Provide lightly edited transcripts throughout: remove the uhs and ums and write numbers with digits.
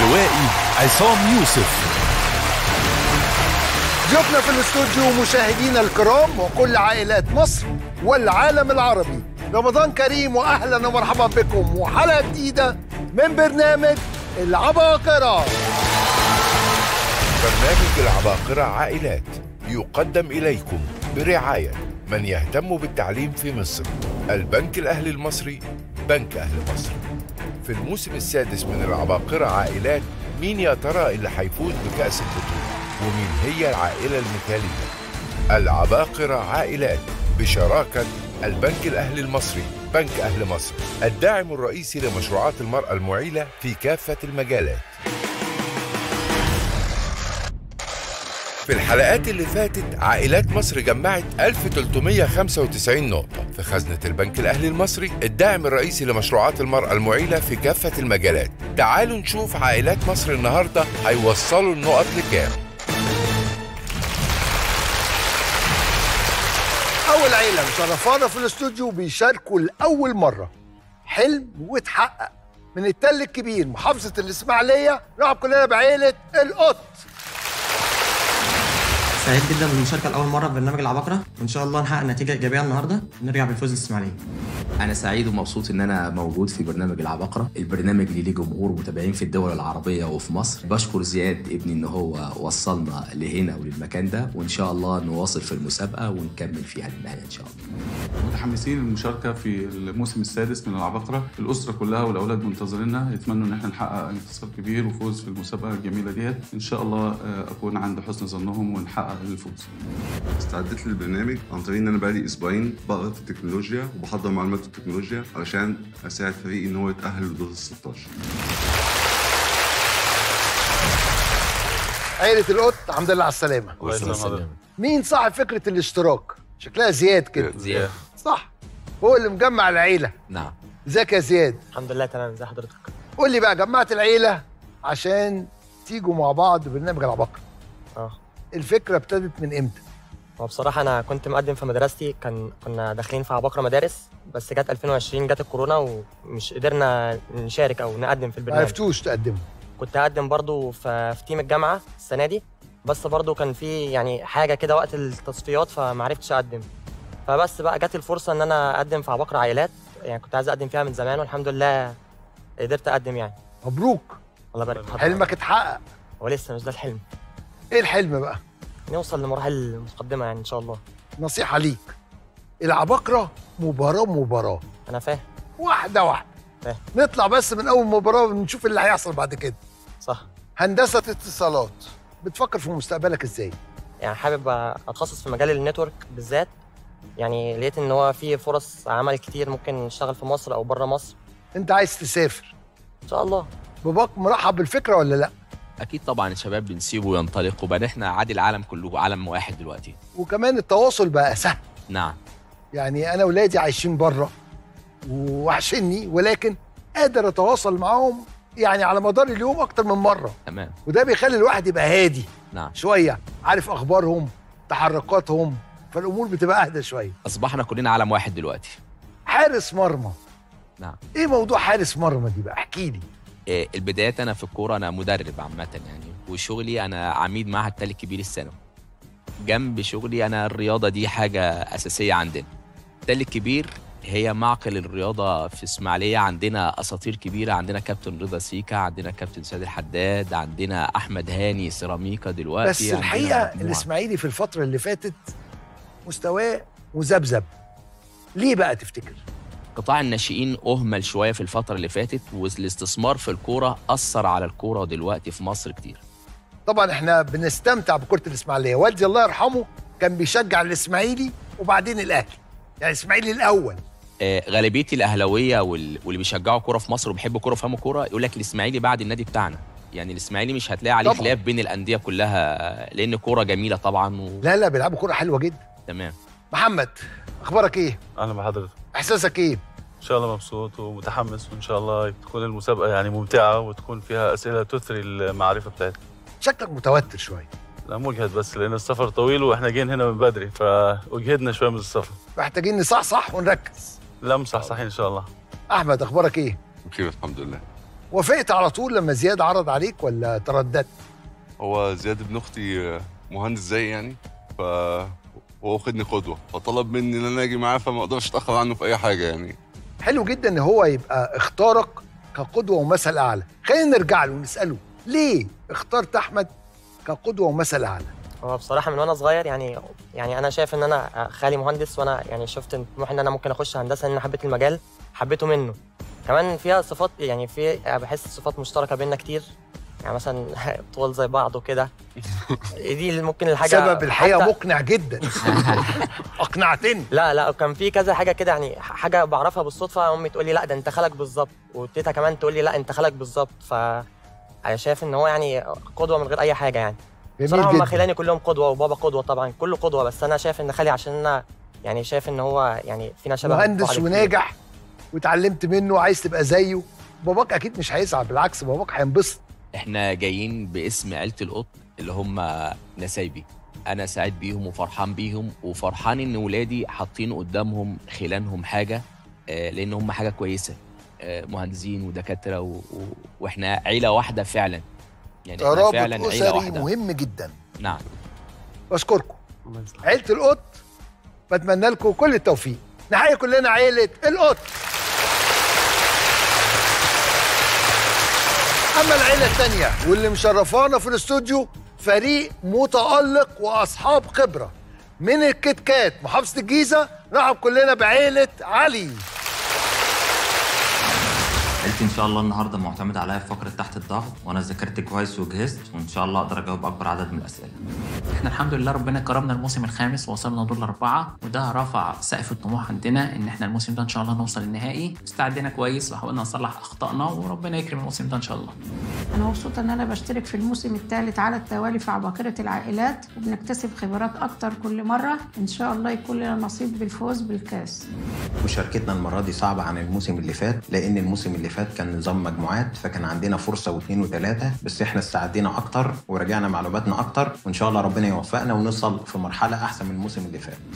اللوائي عصام يوسف. ضيوفنا في الاستوديو مشاهدينا الكرام وكل عائلات مصر والعالم العربي، رمضان كريم واهلا ومرحبا بكم وحلقه جديده من برنامج العباقرة. برنامج العباقرة عائلات يقدم إليكم برعاية من يهتم بالتعليم في مصر، البنك الأهلي المصري، بنك أهل مصر. في الموسم السادس من العباقرة عائلات، مين يا ترى اللي هيفوز بكأس البطولة؟ ومين هي العائلة المثالية؟ العباقرة عائلات بشراكة البنك الأهلي المصري، بنك أهل مصر، الداعم الرئيسي لمشروعات المرأة المعيلة في كافة المجالات. في الحلقات اللي فاتت عائلات مصر جمعت 1395 نقطة في خزنة البنك الأهلي المصري، الداعم الرئيسي لمشروعات المرأة المعيلة في كافة المجالات. تعالوا نشوف عائلات مصر النهاردة هيوصلوا النقط لكام. أول عيلة مشرفانا في الاستوديو بيشاركوا لأول مرة حلم واتحقق من التل الكبير محافظة الإسماعيلية. نرحب كلنا بعيلة القط. سعيد جدا بالمشاركه لاول مره في برنامج العباقره، وان شاء الله نحقق نتيجه ايجابيه النهارده ونرجع بالفوز للاسماعيليه. انا سعيد ومبسوط ان انا موجود في برنامج العباقره، البرنامج اللي ليه جمهور متابعين في الدول العربيه وفي مصر. بشكر زياد ابني ان هو وصلنا لهنا وللمكان ده، وان شاء الله نواصل في المسابقه ونكمل فيها للنهايه ان شاء الله. متحمسين للمشاركه في الموسم السادس من العباقره، الاسره كلها والاولاد منتظريننا، يتمنوا ان احنا نحقق انتصار كبير وفوز في المسابقه الجميله ديت. ان شاء الله اكون عند حسن ظنهم ونحقق الفوز. استعدت للبرنامج عن طريق ان انا بقالي اسبوعين بقرا في التكنولوجيا وبحضر معلومات في التكنولوجيا علشان اساعد فريقي ان هو يتاهل لدور ال 16. عيلة القط الحمد لله على السلامة. الله يسلمك. مين صاحب فكرة الاشتراك؟ شكلها زياد كده. زياد صح، هو اللي مجمع العيلة. نعم. ازيك يا زياد؟ الحمد لله تمام. ازي حضرتك؟ قول لي بقى، جمعت العيلة عشان تيجوا مع بعض برنامج العباقرة. الفكرة ابتدت من امتى؟ هو بصراحة أنا كنت مقدم في مدرستي، كنا داخلين في عباقرة مدارس، بس جت 2020 جت الكورونا ومش قدرنا نشارك أو نقدم في البرنامج. ما عرفتوش تقدموا؟ كنت هقدم برضو في تيم الجامعة السنة دي، بس برضو كان في يعني حاجة كده وقت التصفيات فما عرفتش أقدم. فبس بقى جت الفرصة إن أنا أقدم في عباقرة عائلات، يعني كنت عايز أقدم فيها من زمان والحمد لله قدرت أقدم يعني. مبروك. الله يبارك فيك. حلمك اتحقق. ولسه مش ده الحلم. إيه الحلم بقى؟ نوصل لمراحل متقدمة يعني إن شاء الله. نصيحة ليك، العباقرة مباراة. أنا فاهم. واحدة. فاهم. نطلع بس من أول مباراة ونشوف اللي هيحصل بعد كده. صح. هندسة اتصالات، بتفكر في مستقبلك إزاي؟ يعني حابب أتخصص في مجال النتورك بالذات، يعني لقيت إن هو في فرص عمل كتير ممكن نشتغل في مصر أو بره مصر. أنت عايز تسافر؟ إن شاء الله. باباك مرحب بالفكرة ولا لأ؟ اكيد طبعا، الشباب بنسيبه وينطلق، وبعدين احنا عادي العالم كله عالم واحد دلوقتي. وكمان التواصل بقى سهل. نعم. يعني انا ولادي عايشين بره ووحشني، ولكن قادر اتواصل معاهم يعني على مدار اليوم اكتر من مره. تمام. وده بيخلي الواحد يبقى هادي. نعم. شويه عارف اخبارهم، تحركاتهم، فالامور بتبقى اهدى شويه. اصبحنا كلنا عالم واحد دلوقتي. حارس مرمى. نعم. ايه موضوع حارس مرمى دي بقى؟ احكي لي. البدايات انا في الكوره انا مدرب عامه يعني، وشغلي انا عميد معهد التل الكبير الثانوي. جنب شغلي انا الرياضه دي حاجه اساسيه عندنا. التل الكبير هي معقل الرياضه في اسماعيليه، عندنا اساطير كبيره، عندنا كابتن رضا سيكا، عندنا كابتن سيد الحداد، عندنا احمد هاني سيراميكا دلوقتي. بس الحقيقه الاسماعيلي في الفتره اللي فاتت مستواه مذبذب. ليه بقى تفتكر؟ قطاع الناشئين أهمل شوية في الفترة اللي فاتت، والاستثمار في الكورة أثر على الكورة دلوقتي في مصر كتير. طبعا احنا بنستمتع بكرة الإسماعيلية، والدي الله يرحمه كان بيشجع الإسماعيلي وبعدين الأهلي، يعني الإسماعيلي الأول. غالبية الأهلاوية واللي بيشجعوا كورة في مصر وبيحبوا كورة وفهموا كورة يقول لك الإسماعيلي بعد النادي بتاعنا، يعني الإسماعيلي مش هتلاقي عليه طبعا خلاف بين الأندية كلها، لأن كورة جميلة طبعا لا بيلعبوا كورة حلوة جدا. تمام. محمد أخبارك إيه؟ اهلا بحضرتك. إحساسك إيه؟ ان شاء الله مبسوط ومتحمس، وان شاء الله تكون المسابقه يعني ممتعه وتكون فيها اسئله تثري المعرفه بتاعتنا. شكلك متوتر شويه. لا مجهد، بس لان السفر طويل واحنا جايين هنا من بدري فاجهدنا شويه من السفر. محتاجين نصحصح ونركز. لا مصحصحين ان شاء الله. احمد اخبارك ايه؟ بخير الحمد لله. وافقت على طول لما زياد عرض عليك ولا ترددت؟ هو زياد ابن اختي مهندس زي يعني، فهو واخدني قدوه، فطلب مني ان انا اجي معاه، فما اقدرش اتاخر عنه في اي حاجه يعني. حلو جدا ان هو يبقى اختارك كقدوه ومثل اعلى. خلينا نرجع له ونساله ليه اخترت احمد كقدوه ومثل اعلى؟ هو بصراحه من وانا صغير يعني انا شايف ان انا خالي مهندس، وانا يعني شفت طموح ان انا ممكن اخش هندسه، ان انا حبيت المجال، حبيته منه. كمان فيها صفات، يعني بحس صفات مشتركه بيننا كتير، يعني مثلا طول زي بعض وكده. دي اللي ممكن الحاجه سبب الحقيقه مقنع جدا. اقنعتني. لا كان في كذا حاجه كده، يعني حاجه بعرفها بالصدفه، امي تقول لي لا ده انت خالك بالظبط، وتيتا كمان تقول لي لا انت خالك بالظبط. انا شايف ان هو يعني قدوه من غير اي حاجه يعني. بصراحه هم خلاني كلهم قدوه، وبابا قدوه طبعا، كله قدوه، بس انا شايف ان خالي عشان انا يعني شايف ان هو يعني فينا شبه مهندس وناجح واتعلمت منه وعايز تبقى زيه. باباك اكيد مش هيزعل، بالعكس باباك هينبسط. احنا جايين باسم عيله القط اللي هم نسايبي. انا سعيد بيهم وفرحان بيهم، وفرحان ان ولادي حاطين قدامهم خلانهم حاجه، لان هم حاجه كويسه، مهندسين ودكاتره واحنا عيله واحده فعلا، يعني ترابط فعلا عيله أسري واحده مهم جدا. نعم. بشكركم عيله القط، بتمنى لكم كل التوفيق. نحيي كلنا عيله القط. اما العيله الثانيه واللي مشرفانا في الاستوديو، فريق متالق واصحاب خبره من الكيت كات محافظه الجيزه. نرحب كلنا بعيله علي. عيلتي ان شاء الله النهارده معتمد عليا في فقره تحت الضغط، وانا ذاكرت كويس وجهزت، وان شاء الله اقدر اجاوب اكبر عدد من الاسئله. احنا الحمد لله ربنا كرمنا الموسم الخامس ووصلنا دور 4، وده رفع سقف الطموح عندنا ان احنا الموسم ده ان شاء الله نوصل النهائي. استعدينا كويس وحاولنا نصلح اخطائنا، وربنا يكرم الموسم ده ان شاء الله. انا مبسوطه ان انا بشترك في الموسم الثالث على التوالي في عباقرة العائلات، وبنكتسب خبرات اكتر كل مره. ان شاء الله يكون لنا نصيب بالفوز بالكاس. مشاركتنا المره دي صعبه عن الموسم اللي فات، لان الموسم اللي فات كان نظام مجموعات، فكان عندنا فرصه واثنين وثلاثه، بس احنا استعدينا اكتر ورجعنا معلوماتنا اكتر، وان شاء الله ربنا يوفقنا ونوصل في مرحله احسن من الموسم اللي فات.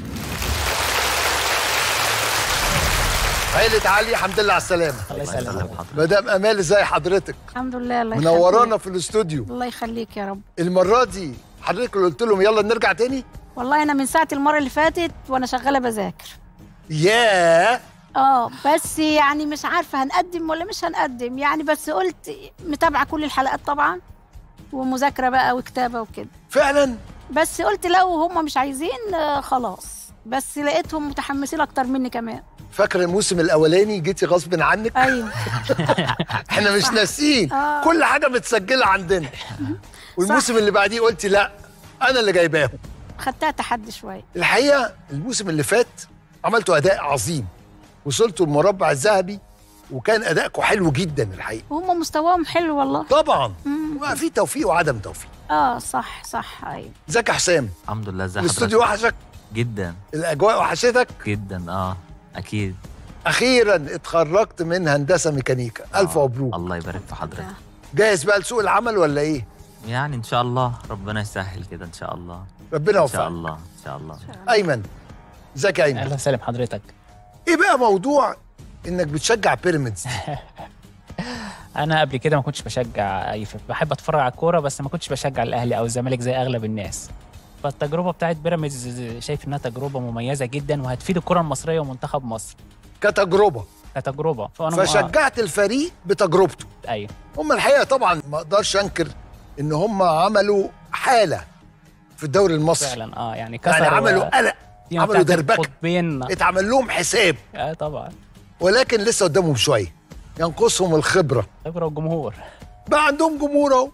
عيلة علي الحمد لله على السلامة. الله يسلمك. مدام أمال ازي حضرتك؟ الحمد لله. الله يخليك. منورانا في الاستوديو. الله يخليك يا رب. المرة دي حضرتك اللي قلت لهم يلا نرجع تاني؟ والله أنا من ساعة المرة اللي فاتت وأنا شغالة بذاكر. ياه. بس يعني مش عارفة هنقدم ولا مش هنقدم يعني، بس قلت متابعة كل الحلقات طبعا، ومذاكرة بقى وكتابة وكده. فعلا؟ بس قلت لو هم مش عايزين خلاص، بس لقيتهم متحمسين أكتر مني كمان. فاكرة الموسم الأولاني جيتي غصب عنك؟ أيوه. احنا مش ناسيين، كل حاجة متسجلة عندنا. والموسم اللي بعديه قلتي لا أنا اللي جايباهم. خدتها تحدي شوية. الحقيقة الموسم اللي فات عملتوا أداء عظيم، وصلتوا المربع الذهبي، وكان أداءكم حلو جدا الحقيقة. وهم مستواهم حلو والله. طبعا. في توفيق وعدم توفيق. صح أيوه. ازيك يا حسام؟ الحمد لله. ازي الاستوديو وحشك؟ جدا. الأجواء وحشتك؟ جدا. أكيد. أخيرا اتخرجت من هندسة ميكانيكا، ألف مبروك. الله يبارك في حضرتك. جاهز بقى لسوق العمل ولا إيه؟ يعني إن شاء الله ربنا يسهل كده إن شاء الله. ربنا يوفقك. إن شاء الله إن شاء الله. أيمن، ازيك يا أيمن؟ أهلا وسهلا بحضرتك. إيه بقى موضوع إنك بتشجع بيراميدز؟ أنا قبل كده ما كنتش بشجع بحب أتفرج على الكورة، بس ما كنتش بشجع الأهلي أو الزمالك زي أغلب الناس. فالتجربة بتاعت بيراميدز شايف إنها تجربة مميزة جدا، وهتفيد الكرة المصرية ومنتخب مصر. كتجربة. فشجعت الفريق بتجربته. أيوه. هم الحقيقة طبعا ما أقدرش أنكر إن هم عملوا حالة في الدوري المصري. فعلا يعني عملوا قلق، عملوا دربكة، اتعمل لهم حساب. طبعا. ولكن لسه قدامهم شوية، ينقصهم الخبرة والجمهور. بقى عندهم جمهور اهو.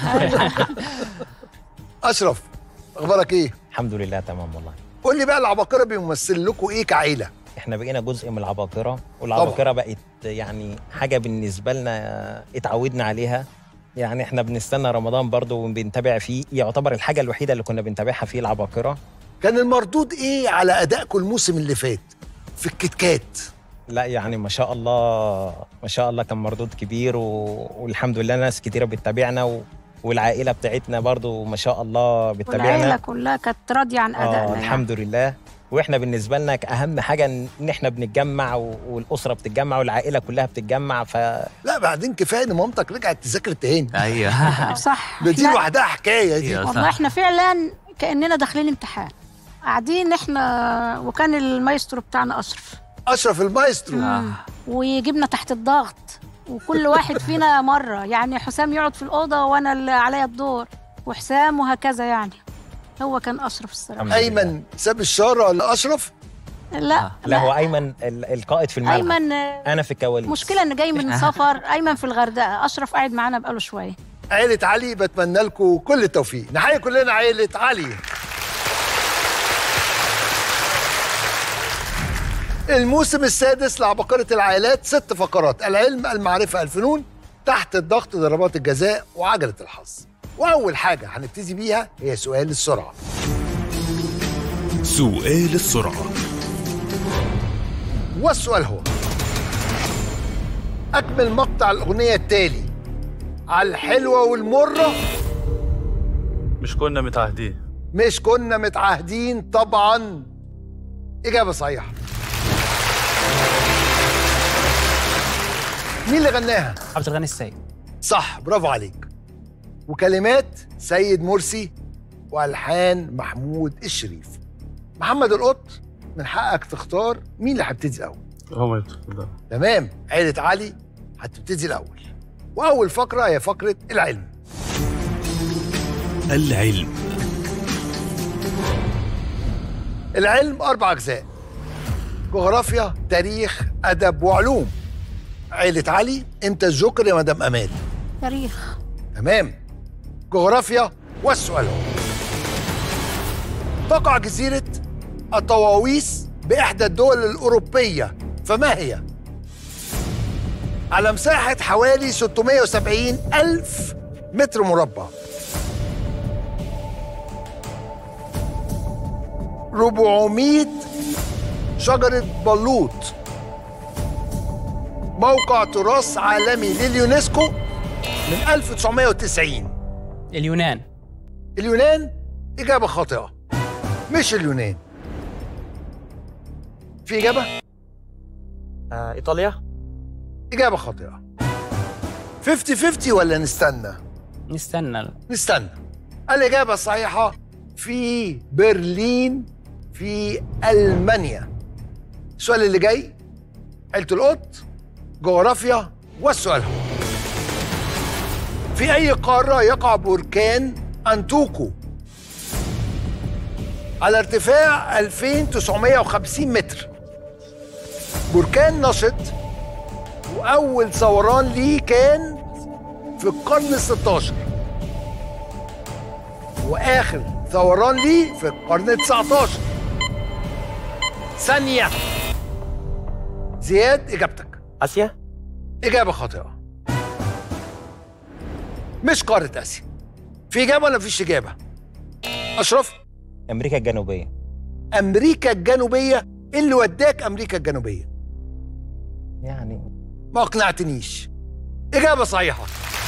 أشرف، أخبارك إيه؟ الحمد لله تمام والله. قول لي بقى العباقرة بيمثل لكم إيه كعيلة؟ احنا بقينا جزء من العباقرة، والعباقرة بقت يعني حاجة بالنسبة لنا اتعودنا عليها. يعني احنا بنستنى رمضان برضو وبنتابع فيه، يعتبر الحاجة الوحيدة اللي كنا بنتابعها فيه العباقرة. كان المردود إيه على أدائكم الموسم اللي فات في الكيت كات؟ لا يعني ما شاء الله كان مردود كبير، والحمد لله ناس كتيرة بتتابعنا، والعائلة بتاعتنا برضو ما شاء الله بتتابعنا. والعائلة كلها كانت راضية عن أدائنا. الحمد لله. واحنا بالنسبه لنا اهم حاجه ان احنا بنتجمع والاسره بتتجمع والعائله كلها بتتجمع. لا بعدين كفايه ان مامتك رجعت تذاكر تاني. ايوه صح. دي لوحدها حكايه دي. والله احنا فعلا كاننا داخلين امتحان، قاعدين احنا، وكان المايسترو بتاعنا اشرف المايسترو. ويجيبنا تحت الضغط، وكل واحد فينا مره، يعني حسام يقعد في الاوضه وانا اللي عليا الدور، وحسام وهكذا. يعني هو كان اشرف الصراحه. ايمن ساب الشارع ولا اشرف؟ لا هو ايمن القائد في الملعب. ايمن انا في الكواليس. مشكله ان جاي من سفر. ايمن في الغردقه، اشرف قاعد معانا بقاله شويه. عائله علي بتمنى لكم كل التوفيق. نحيي كلنا عائله علي. الموسم السادس لعباقرة العائلات 6 فقرات: العلم، المعرفة، الفنون، تحت الضغط، ضربات الجزاء، وعجلة الحظ. وأول حاجة هنبتدي بيها هي سؤال السرعة. سؤال السرعة. والسؤال هو: أكمل مقطع الأغنية التالي: على الحلوة والمرة. مش كنا متعهدين. مش كنا متعهدين طبعا. إجابة صحيحة. مين اللي غناها؟ عبد الغني السيد. صح، برافو عليك. وكلمات سيد مرسي والحان محمود الشريف. محمد القط، من حقك تختار مين اللي هيبتدي الاول. هو تمام. عيلة علي هتبتدي الاول، واول فقره هي فقره العلم. العلم 4 أجزاء: جغرافيا، تاريخ، ادب، وعلوم. عيلة علي، امتى الجوكر يا مدام امال؟ تاريخ. تمام. جغرافيا. والسؤال هو: تقع جزيرة الطواويس بإحدى الدول الأوروبية، فما هي؟ على مساحة حوالي 670 ألف متر مربع. 400 شجرة بلوط. موقع تراث عالمي لليونسكو من 1990. اليونان. اليونان إجابة خاطئة. مش اليونان. في إجابة؟ إيطاليا. إجابة خاطئة. 50-50 ولا نستنى؟ نستنى. الإجابة الصحيحة في برلين في ألمانيا. السؤال اللي جاي: عيلة القط، جغرافيا، والسؤال هو: في أي قارة يقع بركان أنتوكو على ارتفاع 2950 متر؟ بركان نشط، وأول ثوران ليه كان في القرن 16، وآخر ثوران ليه في القرن 19. ثانية. زياد، إجابتك؟ آسيا. إجابة خاطئة. مش قارة آسيا. في إجابة ولا مفيش إجابة؟ أشرف؟ أمريكا الجنوبية. أمريكا الجنوبية؟ إيه اللي وداك أمريكا الجنوبية؟ يعني ما أقنعتنيش. إجابة صحيحة.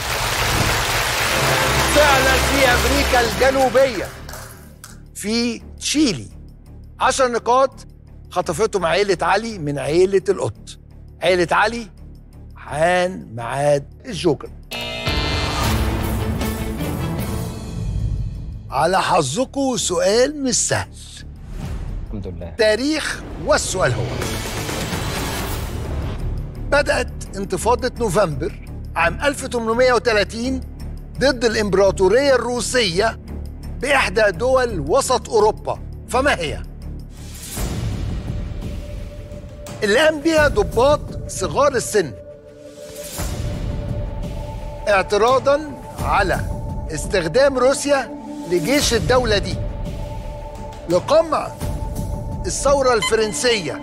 فعلا في أمريكا الجنوبية، في تشيلي. 10 نقاط خطفتهم عيلة علي من عيلة القط. عيلة علي، حان ميعاد الجوكر. على حظكم سؤال مش سهل. الحمد لله. تاريخ. والسؤال هو: بدأت انتفاضة نوفمبر عام 1830 ضد الإمبراطورية الروسية بإحدى دول وسط أوروبا، فما هي؟ اللي قام بها ضباط صغار السن اعتراضاً على استخدام روسيا لجيش الدولة دي لقمع الثورة الفرنسية.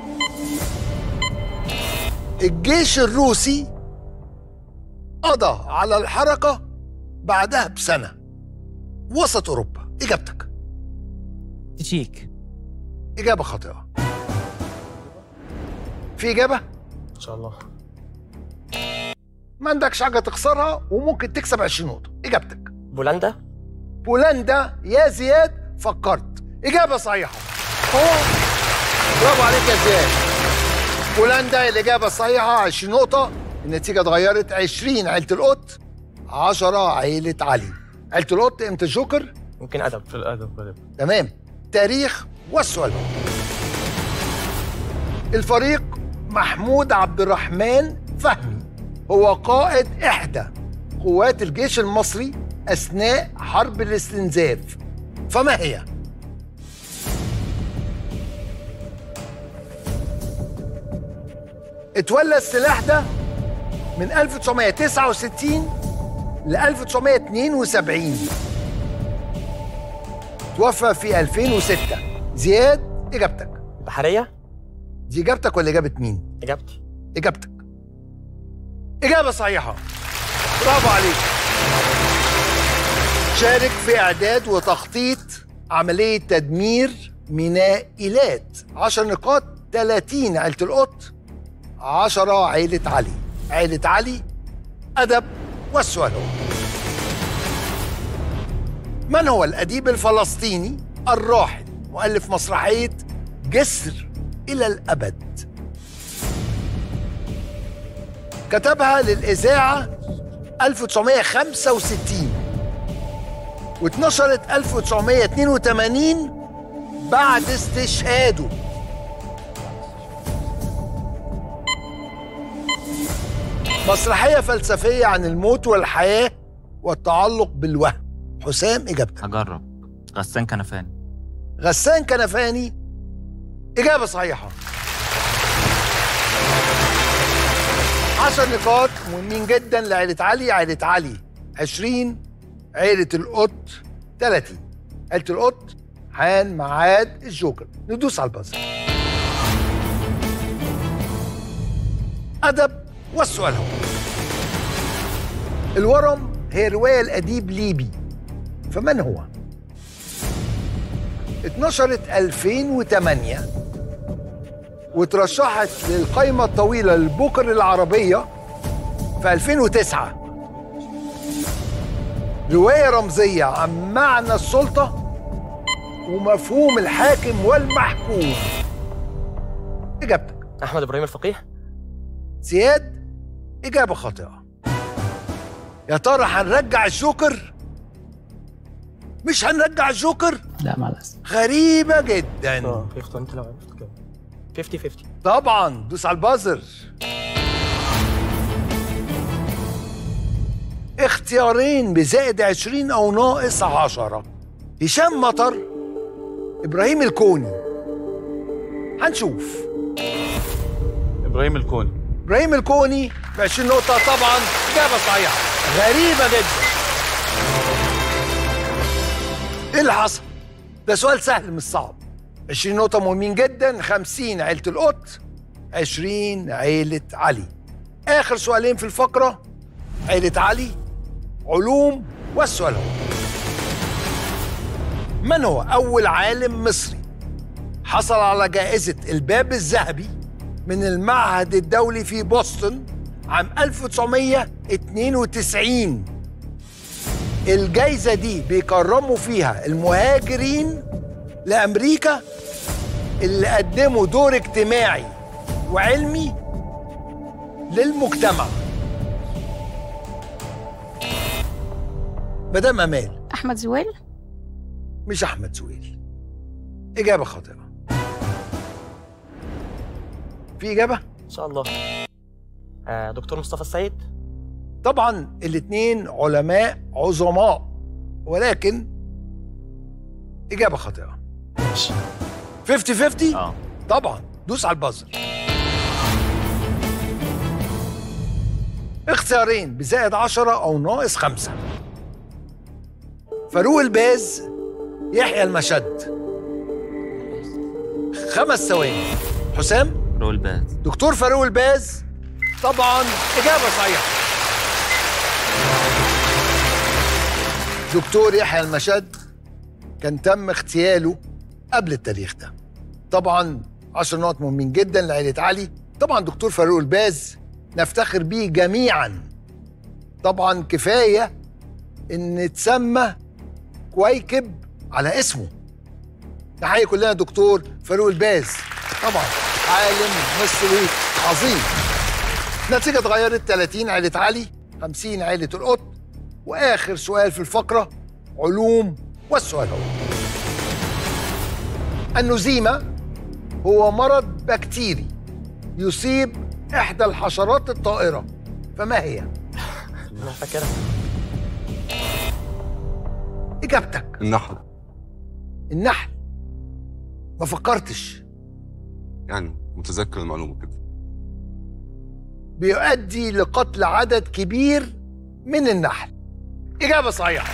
الجيش الروسي قضى على الحركة بعدها بسنة. وسط أوروبا. إجابتك؟ تشيك. إجابة خاطئة. في إجابة؟ إن شاء الله. ما عندكش حاجة تخسرها وممكن تكسب 20 نقطة. إجابتك؟ بولندا. يا زياد فكرت. إجابة صحيحة. هو برافو عليك يا زياد. بولندا الإجابة الصحيحة 20 نقطة. النتيجة اتغيرت، 20 عيلة القط، 10 عيلة علي. عيلة القط امتى الجوكر؟ ممكن أدب. في الأدب غالبا. تمام. تاريخ والسؤال. الفريق محمود عبد الرحمن فهمي هو قائد إحدى قوات الجيش المصري أثناء حرب الاستنزاف، فما هي؟ اتولى السلاح ده من 1969 ل 1972. توفى في 2006. زياد إجابتك. بحرية؟ دي إجابتك ولا إجابة مين؟ إجابتي. إجابتك. إجابة صحيحة. برافو عليك. شارك في إعداد وتخطيط عملية تدمير ميناء إيلات. 10 نقاط. 30 عيلة القط، 10 عيلة علي. عيلة علي أدب والسؤال هو: من هو الأديب الفلسطيني الراحل مؤلف مسرحية جسر إلى الأبد؟ كتبها للإذاعة 1965 واتنشرت 1982 بعد استشهاده. مسرحية فلسفية عن الموت والحياة والتعلق بالوهم. حسام إجابتك. هجرب. غسان كنفاني. غسان كنفاني إجابة صحيحة. 10 نقاط مهمين جدا لعيلة علي. عيلة علي 20، عيلة القط 30. عيلة القط حان ميعاد الجوكر، ندوس على البازر. أدب والسؤال هو: الورم هي رواية الأديب ليبي، فمن هو؟ اتنشرت 2008 وترشحت للقائمة الطويلة للبوكر العربية في 2009. رواية رمزية عن معنى السلطة ومفهوم الحاكم والمحكوم. إجابتك. أحمد إبراهيم الفقيه. زياد إجابة خاطئة. يا ترى هنرجع الجوكر؟ مش هنرجع الجوكر؟ لا معلش. غريبة جدا. اختار انت لو عرفت كده. 50-50. طبعا دوس على البازر. اختيارين بزائد 20 أو ناقص 10. هشام مطر، إبراهيم الكوني. هنشوف. إبراهيم الكوني. إبراهيم الكوني ب 20 نقطة. طبعا إجابة صحيحة. غريبة جدا. إيه اللي حصل؟ ده سؤال سهل مش صعب. 20 نقطة مهمين جدا. 50 عيلة القط، 20 عيلة علي. آخر سؤالين في الفقرة. عيلة علي علوم والسؤال هو: من هو أول عالم مصري حصل على جائزة الباب الذهبي من المعهد الدولي في بوسطن عام 1992؟ الجائزة دي بيكرموا فيها المهاجرين لأمريكا اللي قدموا دور اجتماعي وعلمي للمجتمع. مدام أمال. أحمد زويل. مش أحمد زويل. إجابة خاطئة. في إجابة؟ إن شاء الله. دكتور مصطفى السيد. طبعا الاتنين علماء عظماء، ولكن إجابة خاطئة. 50-50؟ طبعا دوس على البازر. اختيارين بزائد 10 أو ناقص 5. فاروق الباز، يحيى المشد. 5 ثواني. حسام. فاروق الباز. دكتور فاروق الباز طبعا إجابة صحيحة. دكتور يحيى المشد كان تم اغتياله قبل التاريخ ده. طبعا 10 نقط مهمين جدا لعيلة علي. طبعا دكتور فاروق الباز نفتخر بيه جميعا. طبعا كفاية ان تسمى كويكب على اسمه. نحيي كلنا دكتور فاروق الباز. طبعا عالم مصري عظيم. النتيجة اتغيرت، 30 عيلة علي، 50 عيلة القط. وآخر سؤال في الفقرة علوم، والسؤال هو: النزيمة هو مرض بكتيري يصيب إحدى الحشرات الطائرة، فما هي؟ أنا فاكرها. إجابتك؟ النحل. النحل؟ ما فكرتش؟ يعني متذكر المعلومة كده. بيؤدي لقتل عدد كبير من النحل. إجابة صحيحة.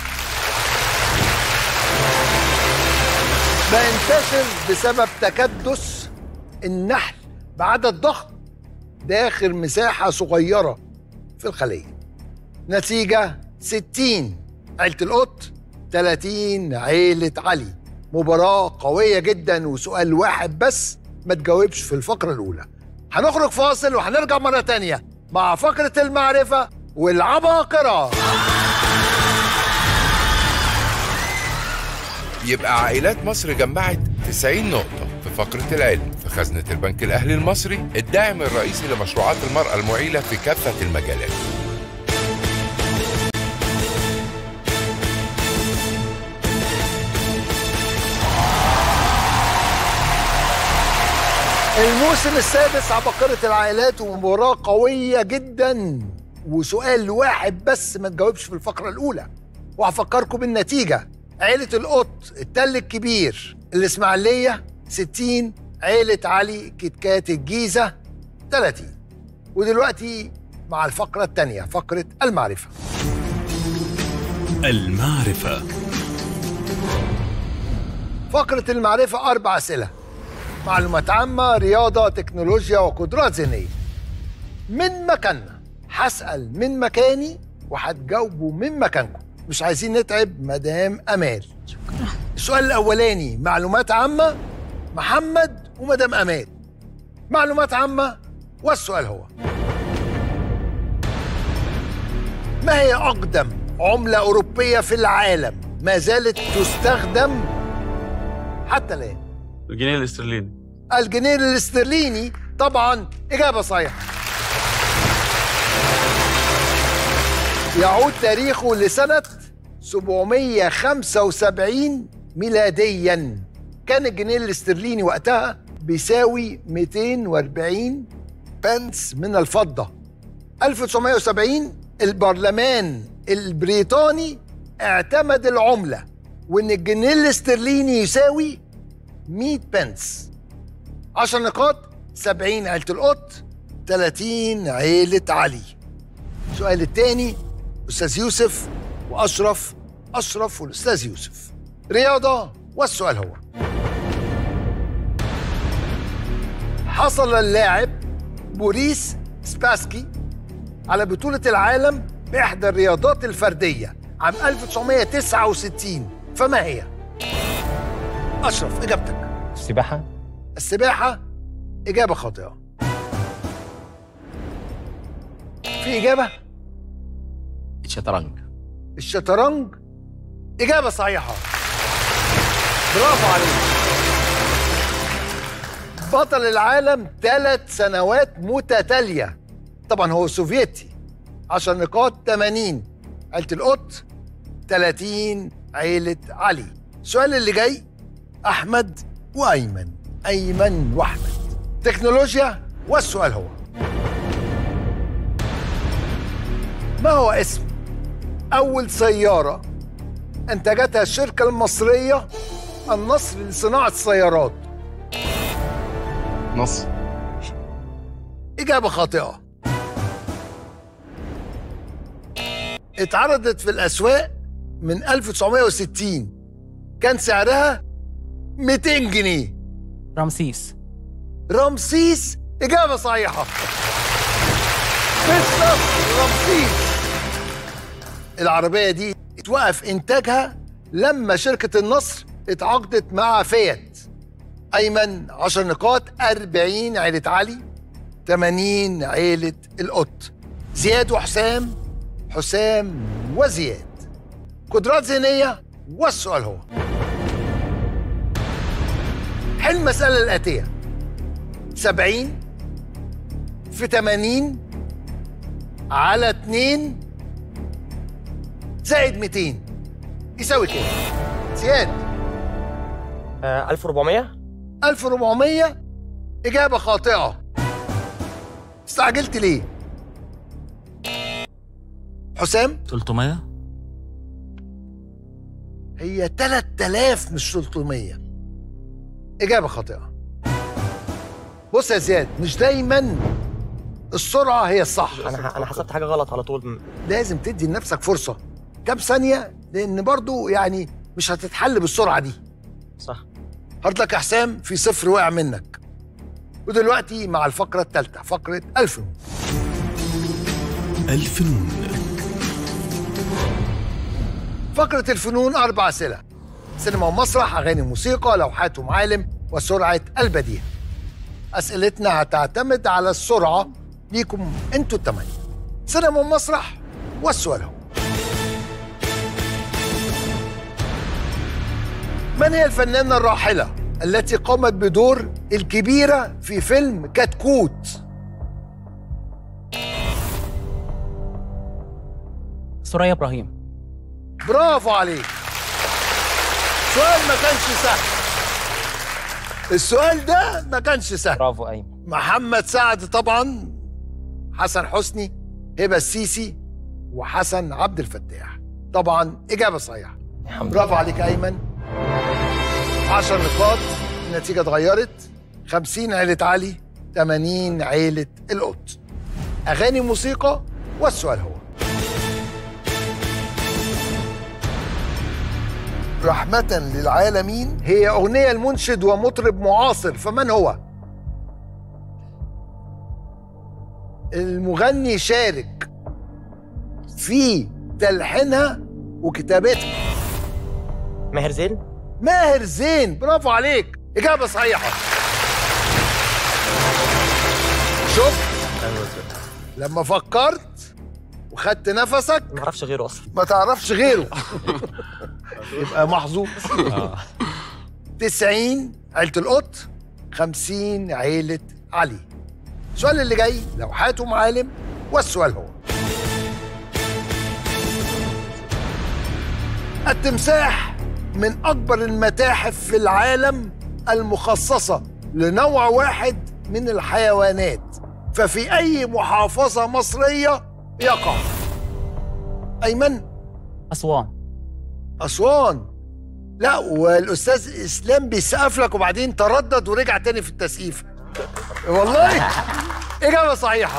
بينتشر بسبب تكدس النحل بعدد ضخم داخل مساحة صغيرة في الخلية. نتيجة 60 عيلة القط، 30 عيلة علي. مباراة قوية جدا، وسؤال واحد بس ما تجاوبش في الفقرة الأولى. هنخرج فاصل وهنرجع مرة تانية مع فقرة المعرفة والعباقرة. يبقى عائلات مصر جمعت 90 نقطة في فقرة العلم في خزنة البنك الأهلي المصري، الداعم الرئيسي لمشروعات المرأة المعيلة في كافة المجالات. الموسم السادس عباقرة العائلات، ومباراة قوية جدا، وسؤال واحد بس ما تجاوبش في الفقرة الأولى. وهفكركم بالنتيجة: عيلة القط التل الكبير الإسماعيلية 60، عيلة علي كتكات الجيزة 30. ودلوقتي مع الفقرة الثانية، فقرة المعرفة. المعرفة. فقرة المعرفة 4 أسئلة: معلومات عامة، رياضة، تكنولوجيا، وقدرات ذهنية. من مكاننا هسأل من مكاني وهتجاوبوا من مكانكم، مش عايزين نتعب مدام أمال. شكرا. السؤال الأولاني معلومات عامة، محمد ومدام أمال. معلومات عامة، والسؤال هو: ما هي أقدم عملة أوروبية في العالم ما زالت تستخدم حتى الآن؟ الجنيه الاسترليني. الجنيه الاسترليني طبعا إجابة صحيحة. يعود تاريخه لسنة 775 ميلاديا. كان الجنيه الاسترليني وقتها بيساوي 240 بنس من الفضة. 1970 البرلمان البريطاني اعتمد العملة وإن الجنيه الاسترليني يساوي 100 بنس. 10 نقاط، 70 عيلة القط، 30 عيلة علي. السؤال الثاني أستاذ يوسف وأشرف، أشرف والأستاذ يوسف. رياضة، والسؤال هو: حصل اللاعب بوريس سباسكي على بطولة العالم بإحدى الرياضات الفردية عام 1969، فما هي؟ أشرف، إجابتك؟ السباحة. السباحة إجابة خاطئة. في إجابة؟ الشطرنج. الشطرنج إجابة صحيحة. برافو عليك. بطل العالم 3 سنوات متتالية، طبعا هو سوفيتي. 10 نقاط، 80 عيلة القط، 30 عيلة علي. السؤال اللي جاي أحمد وأيمن، أيمن وأحمد. تكنولوجيا، والسؤال هو: ما هو اسم أول سيارة أنتجتها الشركة المصرية النصر لصناعة السيارات؟ نصر. إجابة خاطئة. اتعرضت في الأسواق من 1960، كان سعرها 200 جنيه. رمسيس. رمسيس إجابة صحيحة. بالظبط، رمسيس. العربية دي اتوقف إنتاجها لما شركة النصر اتعاقدت مع فيات. أيمن 10 نقاط، 40 عيلة علي، 80 عيلة القط. زياد وحسام، حسام وزياد. قدرات ذهنية، والسؤال هو: حل المسألة الآتية: 70 في 80 على 2 زائد 200 يساوي كام؟ زياد 1400. 1400 إجابة خاطئة. استعجلت ليه؟ حسام 300. هي 3000 مش 300. إجابة خاطئة. بص يا زياد، مش دايما السرعة هي الصح. انا حسبت حاجه غلط على طول. لازم تدي لنفسك فرصة كام ثانية، لأن برضو يعني مش هتتحل بالسرعة دي. صح. هارد لك يا حسام، في 0 وقع منك. ودلوقتي مع الفقرة الثالثة، فقرة الفنون. الفنون. فقرة الفنون 4 أسئلة: سينما ومسرح، أغاني وموسيقى، لوحات ومعالم، وسرعة البديهة. أسئلتنا هتعتمد على السرعة ليكم انتوا الثمانية. سينما ومسرح، والسؤال هو: من هي الفنانة الراحلة التي قامت بدور الكبيرة في فيلم كتكوت؟ سوريا إبراهيم. برافو عليك. سؤال ما كانش سهل. السؤال ده ما كانش سهل. برافو أيمن. محمد سعد طبعا، حسن حسني، هبة السيسي، وحسن عبد الفتاح. طبعا إجابة صحيحة. برافو عليك أيمن. 10 نقاط. النتيجة اتغيرت. 50 عيلة علي، 80 عيلة القط. أغاني موسيقى، والسؤال هو: رحمة للعالمين هي أغنية المنشد ومطرب معاصر، فمن هو؟ المغني شارك في تلحينها وكتابتها. ماهر زين. ماهر زين، برافو عليك. إجابة صحيحة. شفت؟ لما فكرت وخدت نفسك ما اعرفش غيره اصلا. ما تعرفش غيره. يبقى محظوظ. 90 عيلة القط، 50 عيلة علي. السؤال اللي جاي لوحات ومعالم، والسؤال هو: التمساح من أكبر المتاحف في العالم المخصصة لنوع واحد من الحيوانات، ففي أي محافظة مصرية يقع؟ أيمن؟ أسوان. أسوان. لا، والأستاذ إسلام بيسقف لك وبعدين تردد ورجع تاني في التسقيف. والله إجابة صحيحة.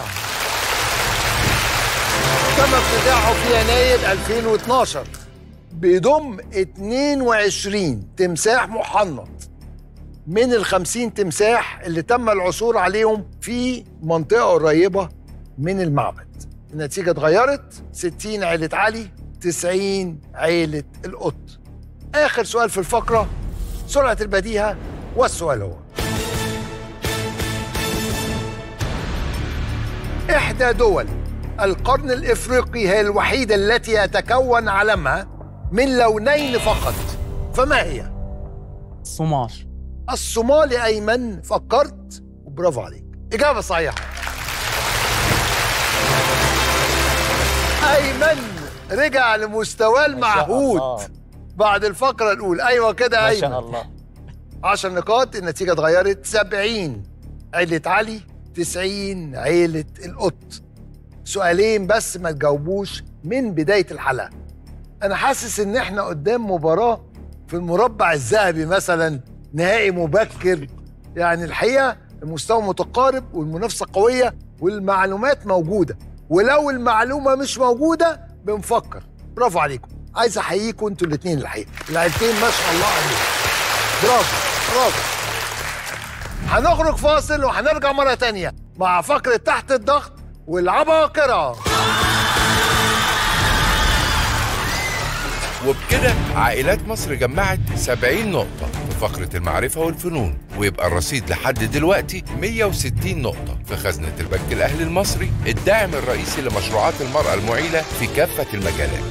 تم افتتاحه في يناير 2012. بيضم 22 تمساح محنط من ال50 تمساح اللي تم العثور عليهم في منطقة قريبة من المعبد. النتيجة اتغيرت. 60 عيلة علي، 90 عيلة القط. آخر سؤال في الفقرة، سرعة البديهة، والسؤال هو: إحدى دول القرن الإفريقي هي الوحيدة التي يتكون علمها من لونين فقط، فما هي؟ الصومال. الصومال يا أيمن، فكرت وبرافو عليك. إجابة صحيحة. أيمن رجع لمستواه المعهود بعد الفقرة الأولى. أيوة كده يا أيمن. ما شاء الله. 10 نقاط. النتيجة اتغيرت. 70 عيلة علي، 90 عيلة القط. سؤالين بس ما تجاوبوش من بداية الحلقة. أنا حاسس إن إحنا قدام مباراة في المربع الذهبي مثلا، نهائي مبكر. يعني الحقيقة المستوى متقارب والمنافسة قوية والمعلومات موجودة، ولو المعلومة مش موجودة بنفكر. برافو عليكم. عايز أحييكم أنتوا الاتنين الحقيقة، العيلتين ما شاء الله عليكم. برافو برافو. هنخرج فاصل وهنرجع مرة تانية مع فقرة تحت الضغط والعباقرة. وبكده عائلات مصر جمعت 70 نقطة في فقرة المعرفة والفنون، ويبقى الرصيد لحد دلوقتي 160 نقطة في خزنة البنك الأهلي المصري، الداعم الرئيسي لمشروعات المرأة المعيلة في كافة المجالات.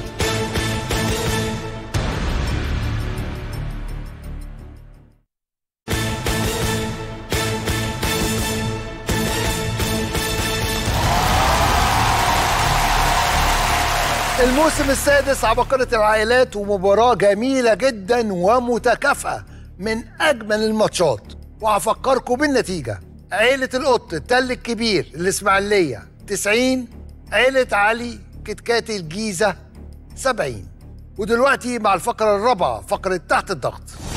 الموسم السادس عباقرة العائلات، ومباراة جميلة جدا ومتكافئة من أجمل الماتشات. وهفكركم بالنتيجة: عيلة القط التل الكبير الإسماعيلية 90، عيلة علي كتكاتي الجيزة 70. ودلوقتي مع الفقرة الرابعة، فقرة تحت الضغط.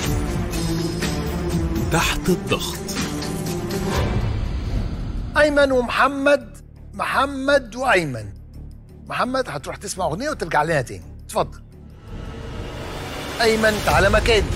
تحت الضغط. أيمن ومحمد، محمد وأيمن. محمد هتروح تسمع أغنية وترجع لنا تاني، اتفضل. أيمن تعالى مكاني.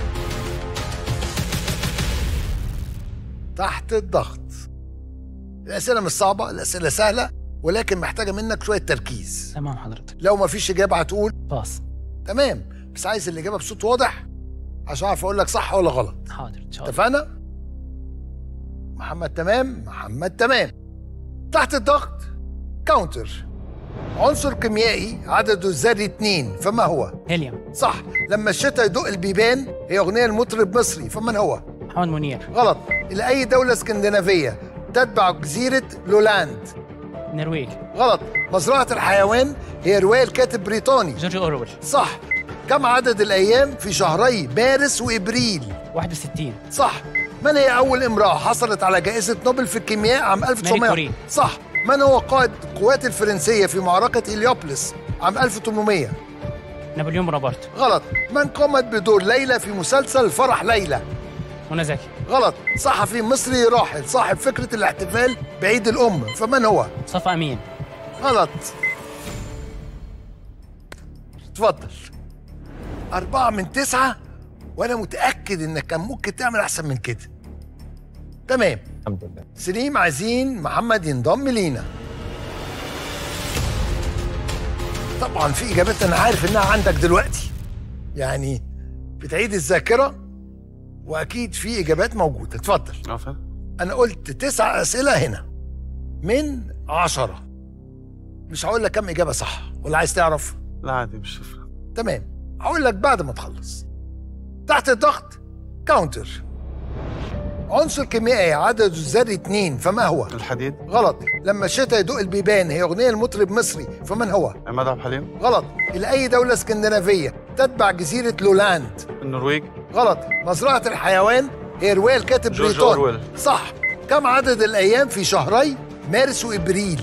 تحت الضغط. الأسئلة مش صعبة، الأسئلة سهلة، ولكن محتاجة منك شوية تركيز. تمام حضرتك. لو ما فيش إجابة هتقول باص. تمام، بس عايز الإجابة بصوت واضح عشان أعرف أقول لك صح ولا غلط. حاضر إن شاء الله. اتفقنا؟ محمد تمام، محمد تمام. تحت الضغط. كاونتر. عنصر كيميائي عدده الذري 2، فما هو؟ هيليوم. صح. لما الشتاء يدق البيبان هي أغنية لمطرب مصري، فمن هو؟ محمد منير. غلط. إلى أي دولة اسكندنافية تتبع جزيرة لولاند؟ النرويج. غلط. مزرعة الحيوان هي رواية الكاتب بريطاني جورج أورويل. صح. كم عدد الأيام في شهري مارس وإبريل؟ 61. صح. من هي أول امرأة حصلت على جائزة نوبل في الكيمياء عام 1900؟ ماري كوري. صح. من هو قائد القوات الفرنسية في معركة هليوبوليس عام 1800؟ نابليون بونابرت. غلط. من قامت بدور ليلى في مسلسل فرح ليلى؟ منى زكي. غلط. صحفي مصري راحل صاحب فكرة الاحتفال بعيد الأم، فمن هو؟ صفا أمين. غلط. اتفضل. 4 من 9، وأنا متأكد إنك كان ممكن تعمل أحسن من كده. تمام. الحمد لله. سليم عايزين محمد ينضم لينا. طبعا في إجابات أنا عارف إنها عندك دلوقتي، يعني بتعيد الذاكرة، وأكيد في إجابات موجودة. اتفضل. أنا قلت 9 أسئلة هنا من 10. مش هقول لك كم إجابة صح، ولا عايز تعرف؟ لا عادي مش هتفرق. تمام، هقول لك بعد ما تخلص. تحت الضغط. كاونتر. عنصر كيميائي عدده الذري 2، فما هو؟ الحديد. غلط. لما الشتاء يدق البيبان هي أغنية لمطرب مصري، فمن هو؟ عماد عبد الحليم. غلط. إلى أي دولة اسكندنافية تتبع جزيرة لولاند؟ النرويج. غلط. مزرعة الحيوان هي رواية الكاتب جورج بريطاني أورويل. صح. كم عدد الأيام في شهري مارس وإبريل؟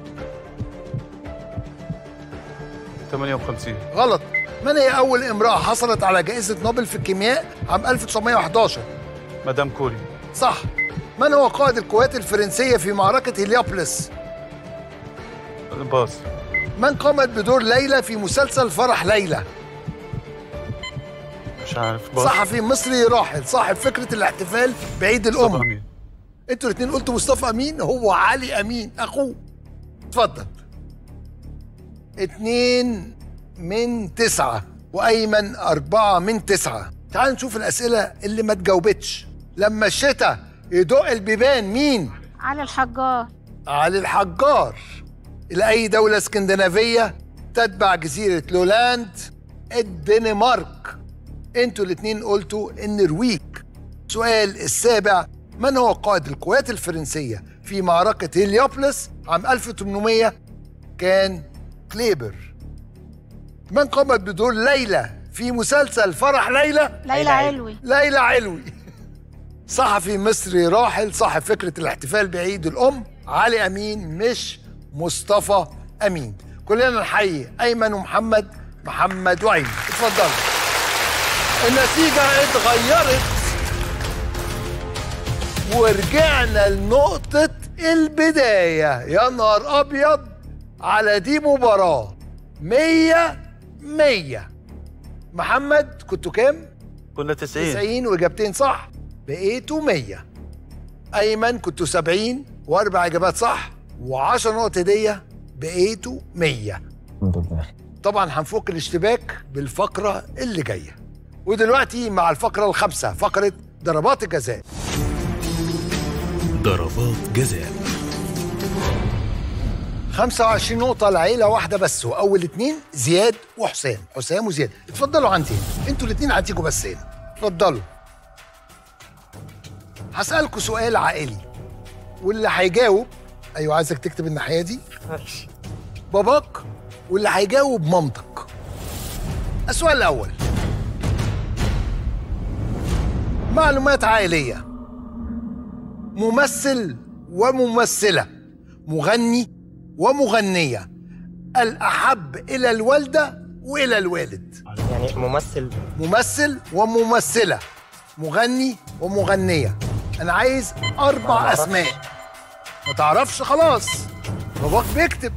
58. غلط. من هي أول امرأة حصلت على جائزة نوبل في الكيمياء عام 1911؟ مدام كوري. صح. من هو قائد القوات الفرنسية في معركة هليوبوليس؟ باص. من قامت بدور ليلى في مسلسل فرح ليلى؟ مش عارف. باص. صحفي مصري راحل صاحب فكرة الاحتفال بعيد الأم. مصطفى أمين. انتوا الاثنين قلتوا مصطفى أمين، هو علي أمين أخوه. اتفضل. 2 من 9، وأيمن 4 من 9. تعال نشوف الأسئلة اللي ما تجاوبتش. لما الشتاء يدق البيبان مين؟ علي الحجار. علي الحجار. إلى أي دولة اسكندنافية تتبع جزيرة لولاند؟ الدنمارك. انتوا الاثنين قلتوا النرويج. سؤال السابع: من هو قائد القوات الفرنسية في معركة هليوبوليس عام 1800؟ كان كليبر. من قامت بدور ليلى في مسلسل فرح ليلى؟ ليلى علوي. ليلى علوي. صحفي مصري راحل صاحب فكرة الاحتفال بعيد الأم، علي أمين مش مصطفى أمين. كلنا نحيي أيمن ومحمد، محمد وأيمن. اتفضلوا. النتيجة اتغيرت ورجعنا لنقطة البداية. يا نهار أبيض على دي مباراة. 100. محمد كنتوا كام؟ كنا 90. 90 وإجابتين صح، بقيتوا 100. أيمن كنتوا 70 و4 إجابات صح و10 نقط هدية، بقيتوا 100. الحمد لله. طبعا هنفك الاشتباك بالفقرة اللي جاية. ودلوقتي مع الفقرة الخامسة، فقرة ضربات الجزاء. ضربات جزاء. 25 نقطة لعيلة واحدة بس، وأول 2 زياد وحسام. حسام وزياد اتفضلوا عندي. انتوا الاثنين هتيجوا بس هنا. اتفضلوا. هسألكوا سؤال عائلي، واللي هيجاوب، أيوة عايزك تكتب الناحية دي. باباك واللي هيجاوب منطق. السؤال الأول، معلومات عائلية. ممثل وممثلة، مغني ومغنية، الأحب إلى الوالدة وإلى الوالد. يعني ممثل وممثلة، مغني ومغنية. أنا عايز 4 أسماء. ما تعرفش خلاص، باباك بيكتب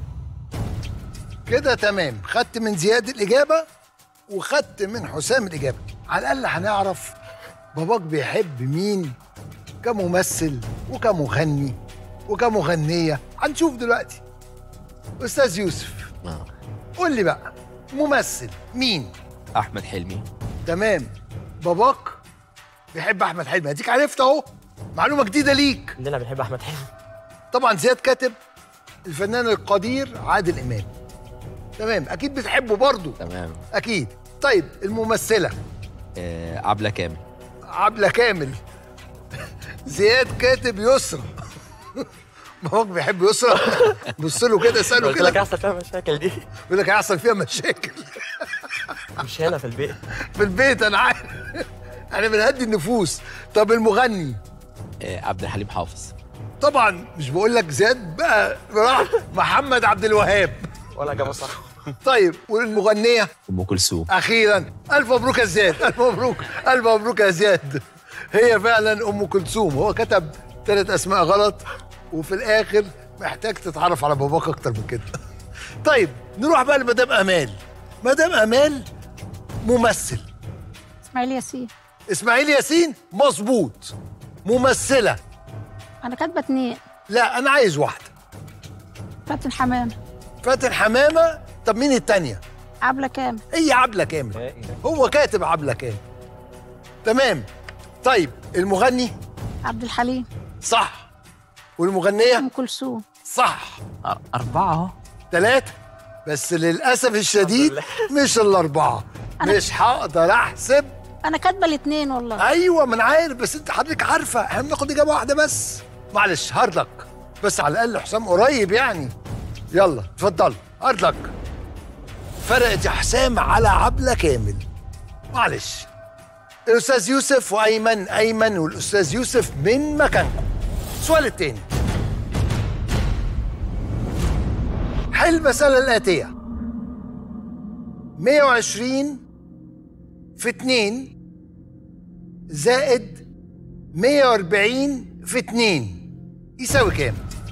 كده. تمام، خدت من زياد الإجابة وخدت من حسام الإجابة. على الأقل هنعرف باباك بيحب مين كممثل وكمغني وكمغنية. هنشوف دلوقتي. أستاذ يوسف، قول لي بقى، ممثل مين؟ احمد حلمي. تمام، باباك بيحب أحمد حلمي. أديك عرفت أهو معلومة جديدة ليك. كلنا بنحب أحمد حلمي. طبعا زياد كاتب الفنان القدير عادل إمام. تمام، أكيد بتحبه برضه. تمام أكيد. طيب الممثلة؟ عبلة كامل. عبلة كامل. زياد كاتب يسرا. باباك بيحب يسرا. بص له كده، اساله كده. قلت لك هيحصل فيها مشاكل دي. بيقول لك هيحصل فيها مشاكل. مش هنا في البيت. في البيت أنا عارف. أنا بنهدي النفوس. طب المغني؟ عبد الحليم حافظ. طبعا مش بقول لك زياد بقى راح محمد عبد الوهاب. ولا جابوا صح. طيب والمغنية؟ ام كلثوم. أخيرا، ألف مبروك يا زياد. ألف مبروك، ألف مبروك يا زياد. هي فعلا أم كلثوم. هو كتب 3 أسماء غلط، وفي الآخر محتاج تتعرف على باباك أكتر من كده. طيب نروح بقى لمدام أمال. مدام أمال ممثل. إسماعيل ياسين. إسماعيل ياسين مظبوط. ممثلة؟ أنا كاتبة 2. لا أنا عايز واحدة. فاتن حمامة. فاتن حمامة. طب مين التانية؟ عبلة كامل. هي عبلة كامل. هو كاتب عبلة كامل. تمام. طيب المغني؟ عبد الحليم. صح. والمغنية؟ أم كلثوم. صح. 4 أهو. 3 بس للأسف الشديد مش ال4. مش هقدر أحسب. أنا كاتبة 2 والله. أيوة ما أنا عارف، بس أنت حضرتك عارفة إحنا بناخد إجابة واحدة بس. معلش هارد لك، بس على الأقل حسام قريب يعني. يلا اتفضل هارد لك. فرقت يا حسام على عبلة كامل. معلش. الأستاذ يوسف وأيمن. أيمن والأستاذ يوسف من مكانكم. السؤال التاني، حل المسألة الآتية. 120 في 2 زائد 140 في 2 يساوي كام؟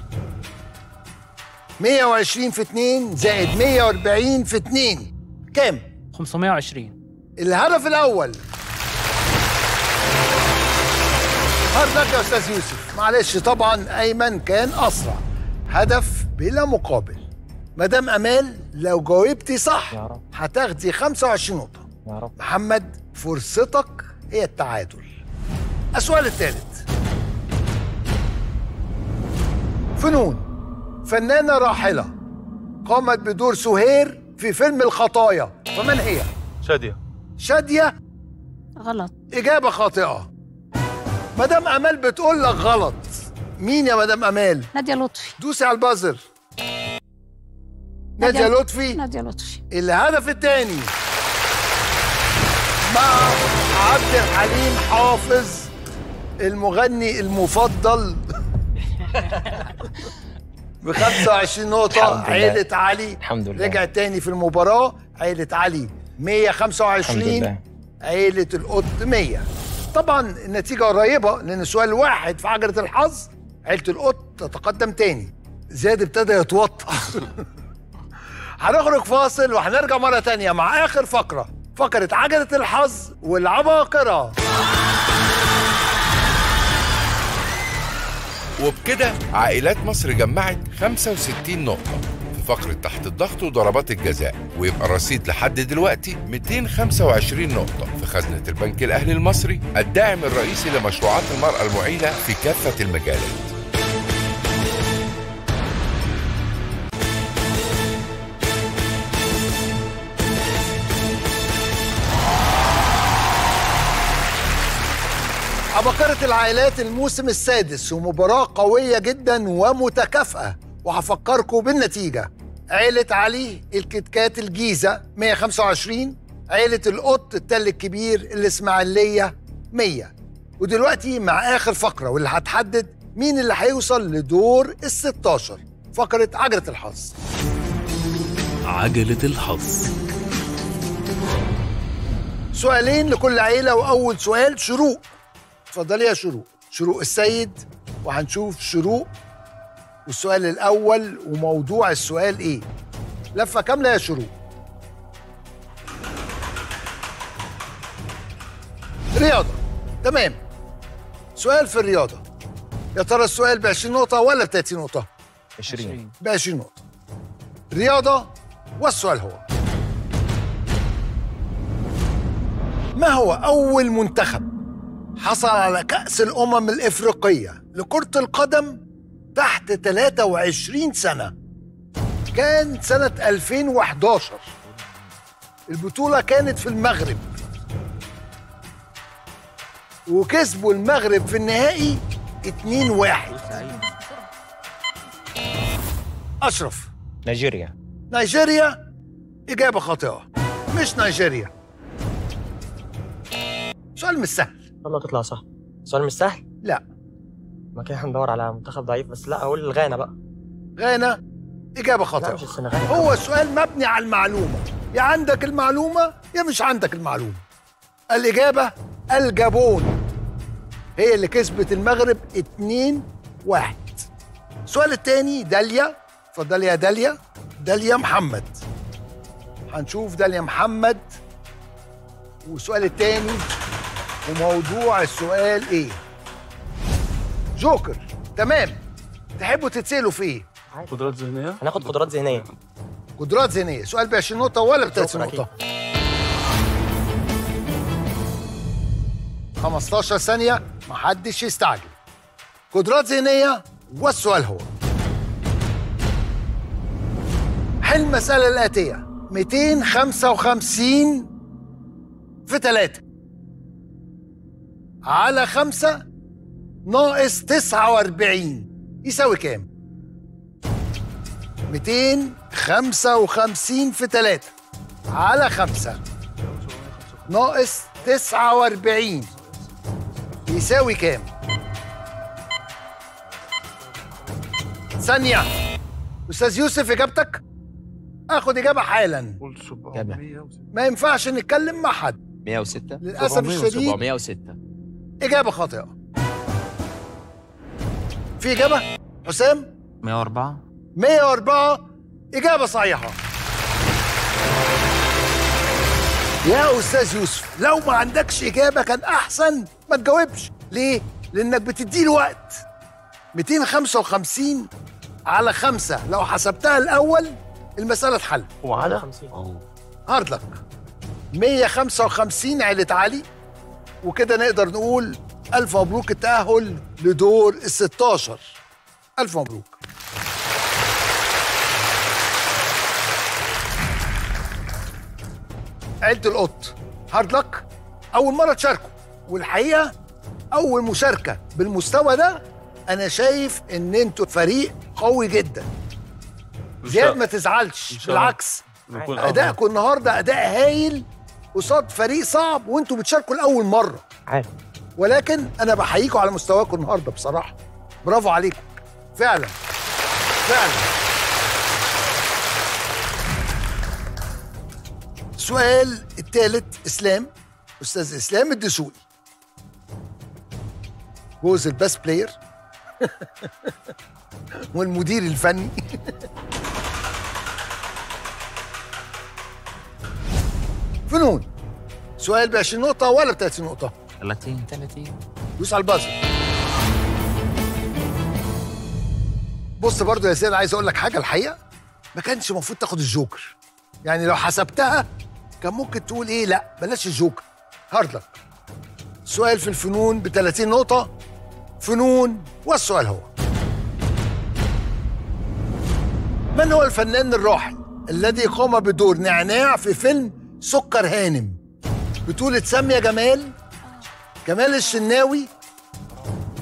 120 في 2 زائد 140 في 2 كام؟ 520. الهدف الأول. هارد لك يا أستاذ يوسف. معلش طبعا أيمن كان أسرع. هدف بلا مقابل. مدام أمال لو جاوبتي صح هتاخدي 25 نقطة. يا رب. محمد فرصتك هي التعادل. السؤال الثالث، فنون. فنانة راحلة قامت بدور سهير في فيلم الخطايا، فمن هي؟ شادية. شادية؟ غلط. إجابة خاطئة. مدام أمال بتقول لك غلط. مين يا مدام أمال؟ نادية لطفي. دوسي على البازر. نادية لطفي. نادية لطفي. الهدف الثاني مع عبد الحليم حافظ المغني المفضل ب 25 نقطة. عيلة علي الحمد لله. رجع تاني في المباراة. عيلة علي 125. عيلة القط 100. طبعا النتيجة قريبة لأن سؤال واحد في عجلة الحظ. عيلة القط تتقدم تاني. زياد ابتدى يتوتر. هنخرج فاصل وهنرجع مرة تانية مع آخر فقرة، فقرة عجلة الحظ والعباقرة. وبكده عائلات مصر جمعت 65 نقطة في فقرة تحت الضغط وضربات الجزاء، ويبقى الرصيد لحد دلوقتي 225 نقطة في خزنة البنك الأهلي المصري، الداعم الرئيسي لمشروعات المرأة المعيلة في كافة المجالات. عباقرة العائلات الموسم السادس، ومباراة قوية جدا ومتكافئة، وهفكركم بالنتيجة. عيلة علي الكتكات الجيزة 125، عيلة القط التل الكبير الإسماعيلية 100. ودلوقتي مع آخر فقرة واللي هتحدد مين اللي هيوصل لدور ال16، فقرة عجلة الحظ. عجلة الحظ. سؤالين لكل عيلة، وأول سؤال شروق. اتفضلي يا شروق. شروق السيد، وهنشوف شروق والسؤال الأول وموضوع السؤال إيه. لفة كاملة يا شروق. رياضة. تمام. سؤال في الرياضة. يا ترى السؤال ب20 نقطة ولا ب30 نقطة؟ 20. ب20 نقطة. رياضة، والسؤال هو: ما هو أول منتخب حصل على كأس الأمم الإفريقية لكرة القدم تحت 23 سنة؟ كان سنة 2011. البطولة كانت في المغرب، وكسبوا المغرب في النهائي 2-1. أشرف. نيجيريا. نيجيريا إجابة خاطئة، مش نيجيريا. سؤال مش سهل. والله تطلع صح. سؤال مش سهل؟ لا. ما كده هندور على منتخب ضعيف، بس لا أقول غانا بقى. غانا إجابة خاطئة. لا مش السنغال. هو السؤال مبني على المعلومة، يا عندك المعلومة يا مش عندك المعلومة. الإجابة الجابون، هي اللي كسبت المغرب 2-1. السؤال الثاني داليا. اتفضلي يا داليا. داليا محمد. هنشوف داليا محمد والسؤال الثاني وموضوع السؤال ايه. جوكر. تمام. تحبوا تتسألوا في ايه؟ قدرات ذهنية. هناخد قدرات ذهنية. قدرات ذهنية. سؤال ب20 نقطة ولا ب30 نقطة؟ 15 ثانية، محدش يستعجل. قدرات ذهنية، والسؤال هو: حل المسألة الآتية: 255 في 3 على 5 ناقص 49 يساوي كام؟ 255 في 3 على 5 ناقص 49 يساوي كام؟ ثانية. أستاذ يوسف إجابتك؟ آخد إجابة حالا. ما ينفعش نتكلم مع حد. 106. للأسف الشديد 706. إجابة خاطئة. في إجابة؟ حسام؟ 104. 104 إجابة صحيحة. يا أستاذ يوسف، لو ما عندكش إجابة كان أحسن ما تجاوبش. ليه؟ لأنك بتديله وقت. 255 على 5 لو حسبتها الأول المسألة اتحل. وعلى هارد لك. 155 عيلة علي، وكده نقدر نقول ألف مبروك التأهل لدور ال16. ألف مبروك. عيلة القط هارد لك، أول مرة تشاركوا، والحقيقة أول مشاركة بالمستوى ده أنا شايف إن أنتوا فريق قوي جدا. زياد ما تزعلش، بالعكس أدائكم النهارده أداء هايل قصاد فريق صعب وأنتوا بتشاركوا لأول مرة. عارف. ولكن أنا بحييكم على مستواكم النهارده بصراحة. برافو عليكم فعلا فعلا. السؤال الثالث إسلام، أستاذ إسلام الدسوقي، جوز الباست بلاير والمدير الفني. فنون. سؤال ب20 نقطة ولا ب30 نقطة؟ 30. دوس على البازر. بص برضو يا زياد، عايز اقول لك حاجة. الحقيقة ما كانش المفروض تاخد الجوكر، يعني لو حسبتها كان ممكن تقول ايه، لا بلاش الجوكر. هارد لك. سؤال في الفنون ب30 نقطة. فنون، والسؤال هو: من هو الفنان الراحل الذي قام بدور نعناع في فيلم سكر هانم بطولة سامية جمال، جمال الشناوي؟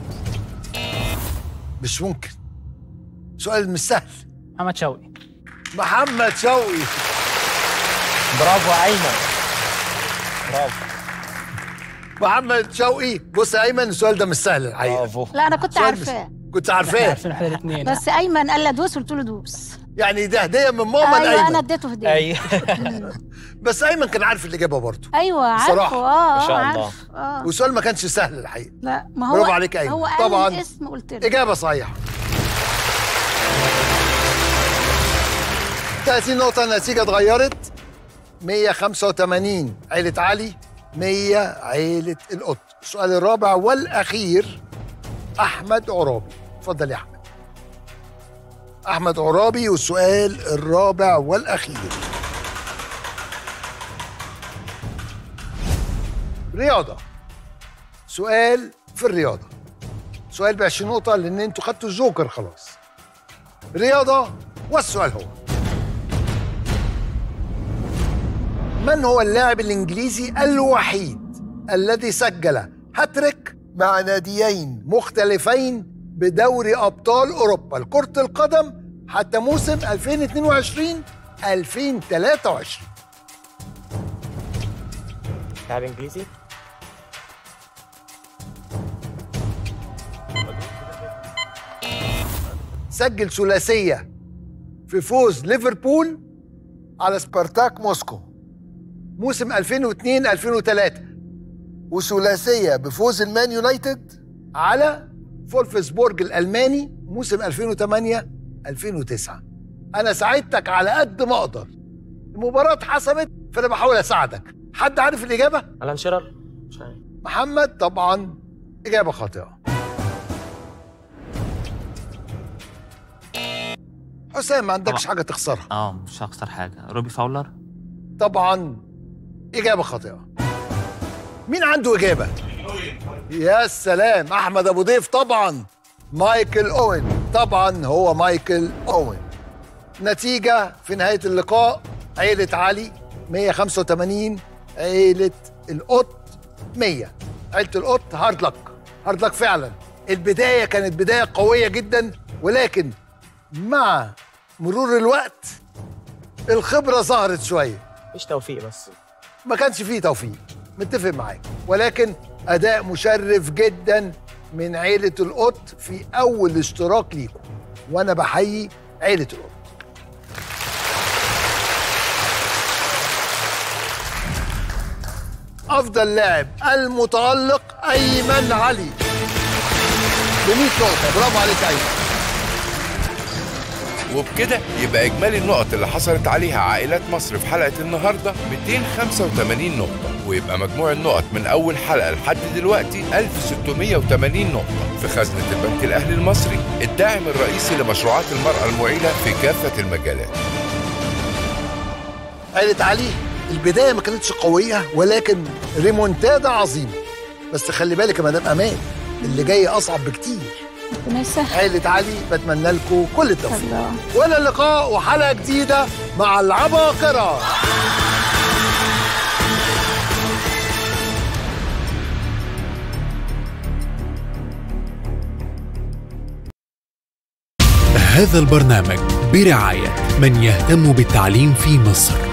مش ممكن. سؤال مش سهل. محمد شوقي. محمد شوقي. برافو ايمن، برافو محمد شوقي. بص يا ايمن، السؤال ده مش سهل الحقيقه. برافو. لا انا كنت عارفاه. كنت عارفاه؟ عارفين احنا الاثنين. بس ايمن قال لي ادوس قلت له دوس. يعني ده هديه من ماما ايوه لايمن. انا اديته هديه. ايوه بس ايمن كان عارف الاجابه برضه. ايوه عارفه. بصراحة. ما شاء الله. عارف. والسؤال ما كانش سهل الحقيقه. لا ما هو برافو عليك ايمن. هو قال طبعا الاسم قلت له. اجابه صحيحه. 30 نقطه، النتيجه اتغيرت. 185 عيله علي، 100 عيله القط. السؤال الرابع والاخير احمد عرابي. اتفضل يا احمد. احمد عرابي والسؤال الرابع والاخير. رياضه. سؤال في الرياضه. سؤال ب 20 نقطه لان انتوا خدتوا الجوكر خلاص. رياضه، والسؤال هو: من هو اللاعب الانجليزي الوحيد الذي سجل هاتريك مع ناديين مختلفين بدوري ابطال اوروبا لكرة القدم حتى موسم 2022-2023؟ لاعب انجليزي. سجل ثلاثية في فوز ليفربول على سبارتاك موسكو موسم 2002-2003، وثلاثية بفوز المان يونايتد على فولفسبورج الألماني موسم 2008-2009. أنا ساعدتك على قد ما أقدر، المباراة اتحسمت فأنا بحاول أساعدك. حد عارف الإجابة؟ ألان شيرر. مش عارف. محمد طبعا إجابة خاطئة. حسام ما عندكش حاجة تخسرها. مش هخسر حاجة. روبي فاولر. طبعا إجابة خاطئة. مين عنده إجابة؟ يا سلام، أحمد أبو ضيف. طبعا مايكل أوين. طبعا هو مايكل أوين. نتيجة في نهاية اللقاء: عيلة علي 185، عيلة القط 100. عيلة القط هارد لك، هارد لك فعلا. البداية كانت بداية قوية جدا، ولكن مع مرور الوقت الخبرة ظهرت شوية. مش توفيق، بس ما كانش فيه توفيق، متفق معاك، ولكن أداء مشرف جدا من عيلة القط في أول اشتراك ليكم، وأنا بحيي عيلة القط. أفضل لاعب المتألق أيمن علي ب 100 نقطة. برافو عليك أيمن. وبكده يبقى إجمالي النقط اللي حصلت عليها عائلات مصر في حلقة النهاردة 285 نقطة، ويبقى مجموع النقط من أول حلقة لحد دلوقتي 1680 نقطة في خزنة البنك الأهلي المصري، الداعم الرئيسي لمشروعات المرأة المعيلة في كافة المجالات. عائلة علي البداية ما كانتش قوية، ولكن ريمونتادا عظيمة. بس خلي بالك يا مدام أمان، اللي جاي أصعب بكتير. عائلة علي بتمنى لكم كل التوفيق، وإلى اللقاء وحلقة جديدة مع العباقرة. هذا البرنامج برعاية من يهتم بالتعليم في مصر.